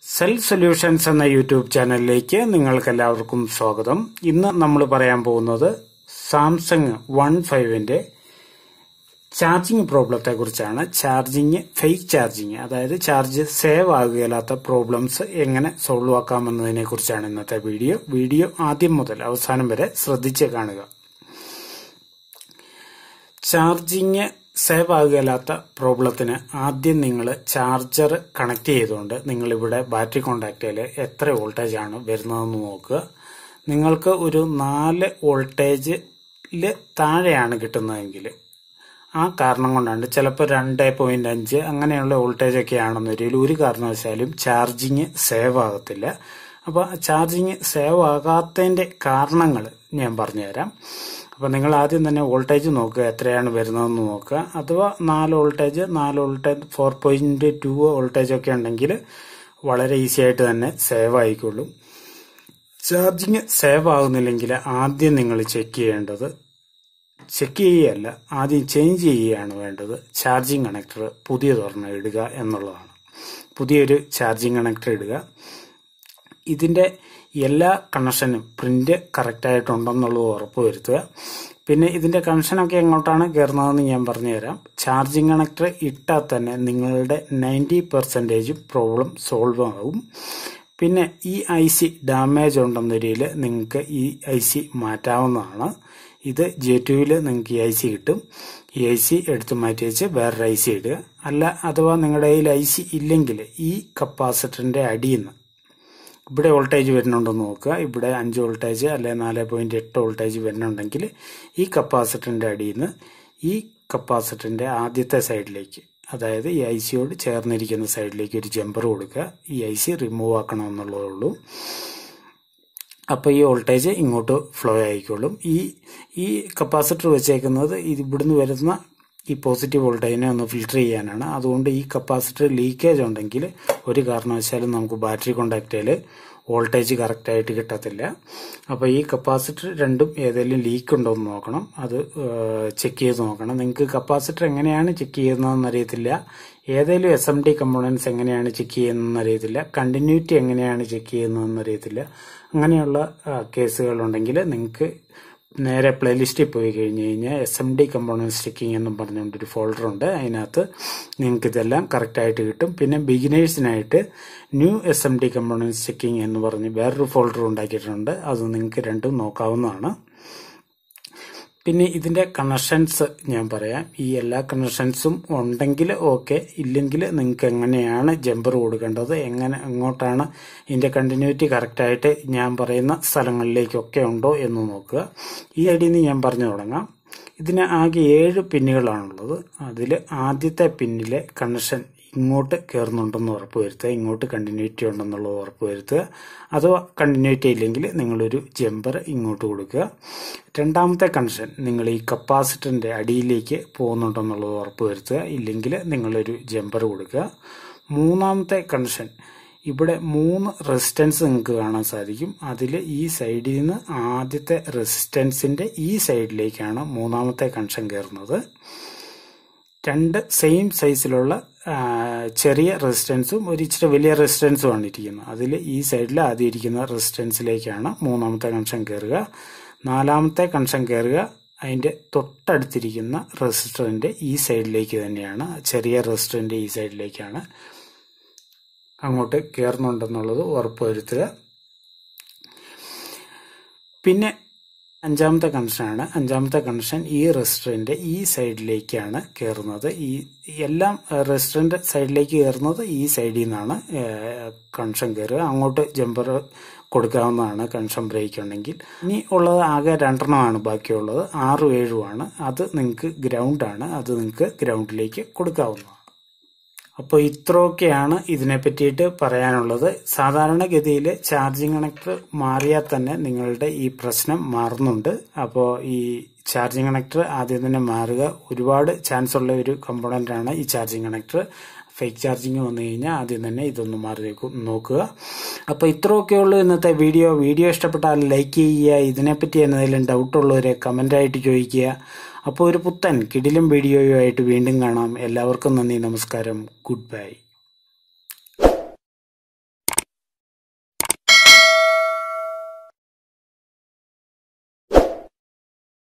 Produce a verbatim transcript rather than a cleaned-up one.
Self solutions എന്ന YouTube ചാനലിലേക്ക് നിങ്ങൾക്ക് എല്ലാവർക്കും സ്വാഗതം. ഇന്ന് നമ്മൾ പറയാൻ പോകുന്നത് സാംസങ് വൺ ഫൈവിന്റെ ചാർജിങ് പ്രോബ്ലത്തെ കുറിച്ചാണ്. ചാർജിങ് ഫേക്ക് ചാർജിങ്, അതായത് ചാർജ് സേവ് ആകുകയില്ലാത്ത പ്രോബ്ലംസ് എങ്ങനെ സോൾവ് ആക്കാമെന്നതിനെ കുറിച്ചാണ് ഇന്നത്തെ വീഡിയോ. വീഡിയോ ആദ്യം മുതൽ അവസാനം വരെ ശ്രദ്ധിച്ച് കാണുക. ചാർജിങ് സേവ് ആകുകയില്ലാത്ത പ്രോബ്ലത്തിന് ആദ്യം നിങ്ങൾ ചാർജർ കണക്ട് ചെയ്തുകൊണ്ട് നിങ്ങൾ ഇവിടെ ബാറ്ററി കോണ്ടാക്റ്റിൽ എത്ര വോൾട്ടേജ് ആണ് വരുന്നതെന്ന് നോക്കുക. നിങ്ങൾക്ക് ഒരു നാല് വോൾട്ടേജിൽ താഴെയാണ് കിട്ടുന്നതെങ്കിൽ ആ കാരണം കൊണ്ടാണ്, ചിലപ്പോൾ രണ്ട് പോയിന്റ് അഞ്ച് അങ്ങനെയുള്ള വോൾട്ടേജ് ഒക്കെ ആണെന്നൊരു ഒരു കാരണവശാലും ചാർജിങ് സേവ് ആകത്തില്ല. അപ്പോൾ ചാർജിങ് സേവ് ആകാത്തതിന്റെ കാരണങ്ങൾ ഞാൻ പറഞ്ഞുതരാം. അപ്പൊ നിങ്ങൾ ആദ്യം തന്നെ വോൾട്ടേജ് നോക്കുക, എത്രയാണ് വരുന്നതെന്ന് നോക്കുക. അഥവാ നാല് വോൾട്ടേജ് നാല് voltage four point two voltage ഒക്കെ ഉണ്ടെങ്കിൽ വളരെ ഈസി ആയിട്ട് തന്നെ സേവ് ആയിക്കൊള്ളും. ചാർജിങ് സേവ് ആകുന്നില്ലെങ്കിൽ ആദ്യം നിങ്ങൾ ചെക്ക് ചെയ്യേണ്ടത്, ചെക്ക് ചെയ്യുകയല്ല ആദ്യം ചേഞ്ച് ചെയ്യുകയാണ് വേണ്ടത്. ചാർജിങ് കണക്ടർ പുതിയതൊരെണ്ണം ഇടുക എന്നുള്ളതാണ്. പുതിയൊരു ചാർജിങ് കണക്ടർ ഇടുക. ഇതിന്റെ എല്ലാ കണക്ഷനും പ്രിന്റ് കറക്റ്റ് ആയിട്ടുണ്ടെന്നുള്ളത് ഉറപ്പ് വരുത്തുക. പിന്നെ ഇതിന്റെ കണക്ഷനൊക്കെ എങ്ങോട്ടാണ് കയറുന്നതെന്ന് ഞാൻ പറഞ്ഞുതരാം. ചാർജിങ് കണക്ടർ ഇട്ടാൽ തന്നെ നിങ്ങളുടെ നയൻറ്റി പെർസെൻറ്റേജ് പ്രോബ്ലം സോൾവ് ആകും. പിന്നെ ഈ ഐ സി ഡാമേജ് ഉണ്ടെന്നൊരിയിൽ നിങ്ങൾക്ക് ഈ ഐ സി മാറ്റാവുന്നതാണ്. ഇത് ജെ ടുവിൽ നിങ്ങൾക്ക് ഈ ഐ സി കിട്ടും. ഈ ഐ സി എടുത്ത് മാറ്റി വെച്ച് വേറൊരു ഐ സി ഇടുക. അല്ല അഥവാ നിങ്ങളുടെ കയ്യിൽ ഐ സി ഇല്ലെങ്കിൽ ഈ കപ്പാസിറ്ററിന്റെ അടിയിൽ നിന്ന് ഇവിടെ വോൾട്ടേജ് വരുന്നുണ്ടെന്ന് നോക്കുക. ഇവിടെ അഞ്ച് വോൾട്ടേജ് അല്ലെ നാല് പോയിന്റ് എട്ട് വോൾട്ടേജ് വരുന്നുണ്ടെങ്കിൽ ഈ കപ്പാസിറ്ററിന്റെ അടിയിൽ നിന്ന് ഈ കപ്പാസിറ്ററിന്റെ ആദ്യത്തെ സൈഡിലേക്ക്, അതായത് ഈ ഐ സിയോട് ചേർന്നിരിക്കുന്ന സൈഡിലേക്ക് ഒരു ജമ്പർ കൊടുക്കുക. ഈ ഐ സി റിമൂവ് ആക്കണമെന്നുള്ളതേ ഉള്ളൂ. അപ്പോൾ ഈ വോൾട്ടേജ് ഇങ്ങോട്ട് ഫ്ലോ ആയിക്കോളും. ഈ ഈ കപ്പാസിറ്റർ വെച്ചേക്കുന്നത് ഇവിടുന്ന് വരുന്ന ഈ പോസിറ്റീവ് വോൾട്ടേജിനെ ഒന്ന് ഫിൽട്ടർ ചെയ്യാനാണ്. അതുകൊണ്ട് ഈ കപ്പാസിറ്റർ ലീക്കേജ് ഉണ്ടെങ്കിൽ ഒരു കാരണവശാലും നമുക്ക് ബാറ്ററി കോണ്ടാക്റ്റിൽ വോൾട്ടേജ് കറക്റ്റ് ആയിട്ട് കിട്ടത്തില്ല. അപ്പോൾ ഈ കപ്പാസിറ്റർ രണ്ടും ഏതെങ്കിലും ലീക്ക് ഉണ്ടോ എന്ന് നോക്കണം. അത് ചെക്ക് ചെയ്ത് നോക്കണം. നിങ്ങൾക്ക് കപ്പാസിറ്റർ എങ്ങനെയാണ് ചെക്ക് ചെയ്യുന്നതെന്ന് അറിയത്തില്ല, ഏതെങ്കിലും എസ് എം ഡി കമ്പോണൻസ് എങ്ങനെയാണ് ചെക്ക് ചെയ്യുന്നതെന്ന് അറിയത്തില്ല, കണ്ടിന്യൂറ്റി എങ്ങനെയാണ് ചെക്ക് ചെയ്യുന്നതെന്ന് അറിയത്തില്ല. അങ്ങനെയുള്ള കേസുകളുണ്ടെങ്കിൽ നിങ്ങൾക്ക് നേരെ പ്ലേലിസ്റ്റിൽ പോയി കഴിഞ്ഞ് കഴിഞ്ഞാൽ S M D components checking എന്നും പറഞ്ഞുകൊണ്ടൊരു ഫോൾഡർ ഉണ്ട്. അതിനകത്ത് നിങ്ങൾക്ക് ഇതെല്ലാം കറക്റ്റ് ആയിട്ട് കിട്ടും. പിന്നെ ബിഗിനേഴ്സിനായിട്ട് new S M D components checking എന്ന് പറഞ്ഞ് വേറൊരു ഫോൾഡർ ഉണ്ടാക്കിയിട്ടുണ്ട്. അത് നിങ്ങൾക്ക് രണ്ടും നോക്കാവുന്നതാണ്. പിന്നെ ഇതിന്റെ കണക്ഷൻസ് ഞാൻ പറയാം. ഈ എല്ലാ കണക്ഷൻസും ഉണ്ടെങ്കിൽ ഓക്കെ, ഇല്ലെങ്കിൽ നിങ്ങൾക്ക് എങ്ങനെയാണ് ജമ്പർ കൊടുക്കേണ്ടത്, എങ്ങനെ എങ്ങോട്ടാണ് ഇതിന്റെ കണ്ടിന്യൂറ്റി കറക്റ്റായിട്ട് ഞാൻ പറയുന്ന സ്ഥലങ്ങളിലേക്കൊക്കെ ഉണ്ടോ എന്ന് നോക്കുക. ഈ ഐഡിയിൽ നിന്ന് ഞാൻ പറഞ്ഞു തുടങ്ങാം. ഇതിന് ആകെ ഏഴ് പിന്നുകളാണുള്ളത്. അതിൽ ആദ്യത്തെ പിന്നിലെ കണക്ഷൻ ഇങ്ങോട്ട് കയറുന്നുണ്ടെന്ന് ഉറപ്പ് വരുത്തുക, ഇങ്ങോട്ട് കണ്ടിന്യൂറ്റി ഉണ്ടെന്നുള്ളത് ഉറപ്പ് വരുത്തുക. അഥവാ കണ്ടിന്യൂറ്റി ഇല്ലെങ്കിൽ നിങ്ങളൊരു ജമ്പർ ഇങ്ങോട്ട് കൊടുക്കുക. രണ്ടാമത്തെ കണക്ഷൻ നിങ്ങൾ ഈ കപ്പാസിറ്ററിന്റെ അടിയിലേക്ക് പോകുന്നുണ്ടെന്നുള്ളത് ഉറപ്പ് വരുത്തുക, ഇല്ലെങ്കിൽ നിങ്ങളൊരു ജമ്പർ കൊടുക്കുക. മൂന്നാമത്തെ കണക്ഷൻ ഇവിടെ മൂന്ന് റെസിസ്റ്റൻസ് നിങ്ങൾക്ക് കാണാൻ സാധിക്കും. അതിൽ ഈ സൈഡിൽ നിന്ന് ആദ്യത്തെ റെസിസ്റ്റൻസിന്റെ ഈ സൈഡിലേക്കാണ് മൂന്നാമത്തെ കണക്ഷൻ കയറുന്നത്. രണ്ട് സെയിം സൈസിലുള്ള ചെറിയ റെസിസ്റ്റൻസും ഒരു ഇച്ചിരി വലിയ റെസിസ്റ്റൻസും ആണ് ഇരിക്കുന്നത്. അതിൽ ഈ സൈഡിൽ ആദ്യം ഇരിക്കുന്ന റെസിസ്റ്റൻസിലേക്കാണ് മൂന്നാമത്തെ കണക്ഷൻ കയറുക. നാലാമത്തെ കണക്ഷൻ കയറുക അതിന്റെ തൊട്ടടുത്തിരിക്കുന്ന റെസിസ്റ്ററിന്റെ ഈ സൈഡിലേക്ക് തന്നെയാണ്, ചെറിയ റെസിസ്റ്ററിന്റെ ഈ സൈഡിലേക്കാണ് അങ്ങോട്ട് കയറുന്നുണ്ടെന്നുള്ളത് ഉറപ്പുവരുത്തുക. പിന്നെ അഞ്ചാമത്തെ കണക്ഷനാണ്. അഞ്ചാമത്തെ കണക്ഷൻ ഈ റെസിസ്റ്ററിന്റെ ഈ സൈഡിലേക്കാണ് കയറുന്നത്. ഈ എല്ലാം റെസിസ്റ്ററിന്റെ സൈഡിലേക്ക് കയറുന്നത് ഈ സൈഡിൽ നിന്നാണ് കണക്ഷൻ കയറുക. അങ്ങോട്ട് ജമ്പർ കൊടുക്കാവുന്നതാണ് കണക്ഷൻ ബ്രേക്ക് ഉണ്ടെങ്കിൽ. ഇനി ഉള്ളത് ആകെ രണ്ടെണ്ണമാണ് ബാക്കിയുള്ളത്, ആറും ഏഴുമാണ്. അത് നിങ്ങൾക്ക് ഗ്രൗണ്ടാണ്, അത് നിങ്ങൾക്ക് ഗ്രൗണ്ടിലേക്ക് കൊടുക്കാവുന്നതാണ്. അപ്പോൾ ഇത്രയൊക്കെയാണ് ഇതിനെ പറ്റിയിട്ട് പറയാനുള്ളത്. സാധാരണഗതിയിൽ ചാർജിങ് കണക്ടർ മാറിയാൽ തന്നെ നിങ്ങളുടെ ഈ പ്രശ്നം മാറുന്നുണ്ട്. അപ്പോൾ ഈ ചാർജിങ് കണക്ടർ ആദ്യം തന്നെ മാറുക ഒരുപാട് ചാൻസ് ഉള്ള ഒരു കമ്പോണന്റ് ആണ് ഈ ചാർജിങ് കണക്ടർ. ഫേക്ക് ചാർജിങ് വന്നു കഴിഞ്ഞാൽ ആദ്യം തന്നെ ഇതൊന്ന് മാറി നോക്കുക. അപ്പോൾ ഇത്രയൊക്കെ ഉള്ളൂ ഇന്നത്തെ വീഡിയോ. വീഡിയോ ഇഷ്ടപ്പെട്ടാൽ ലൈക്ക് ചെയ്യുക. ഇതിനെപ്പറ്റി എന്തെങ്കിലും ഡൗട്ടുള്ളവരെ കമന്റായിട്ട് ചോദിക്കുക. അപ്പോൾ ഒരു പുത്തൻ കിടിലം വീഡിയോയുമായിട്ട് വീണ്ടും കാണാം. എല്ലാവർക്കും നന്ദി, നമസ്കാരം, ഗുഡ് ബൈ.